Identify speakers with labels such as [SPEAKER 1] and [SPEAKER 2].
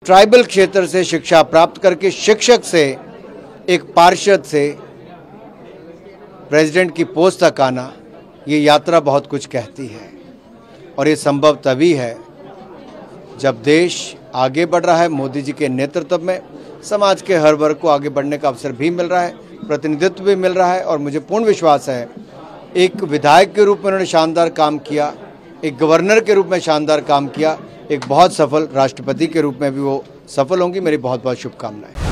[SPEAKER 1] Tribal क्षेत्र से शिक्षा प्राप्त करके शिक्षक से एक पार्षद से प्रेसिडेंट की पोस्ट तक आना, ये यात्रा बहुत कुछ कहती है। और ये संभव तभी है जब देश आगे बढ़ रहा है। मोदी जी के नेतृत्व में समाज के हर वर्ग को आगे बढ़ने का अवसर भी मिल रहा है, प्रतिनिधित्व भी मिल रहा है। और मुझे पूर्ण विश्वास है, एक विधायक के रूप में उन्होंने शानदार काम किया, एक गवर्नर के रूप में शानदार काम किया, एक बहुत सफल राष्ट्रपति के रूप में भी वो सफल होंगी। मेरी बहुत बहुत शुभकामनाएं।